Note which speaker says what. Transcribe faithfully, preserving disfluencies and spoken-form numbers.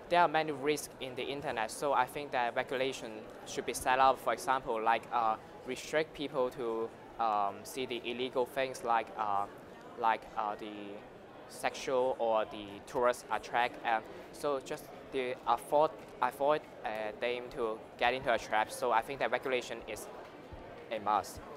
Speaker 1: there are many risks in the internet, so I think that regulation should be set up, for example, like uh, restrict people to um, see the illegal things like, uh, like uh, the sexual or the tourist attract, and so just the avoid, avoid uh, them to get into a trap. So I think that regulation is a must.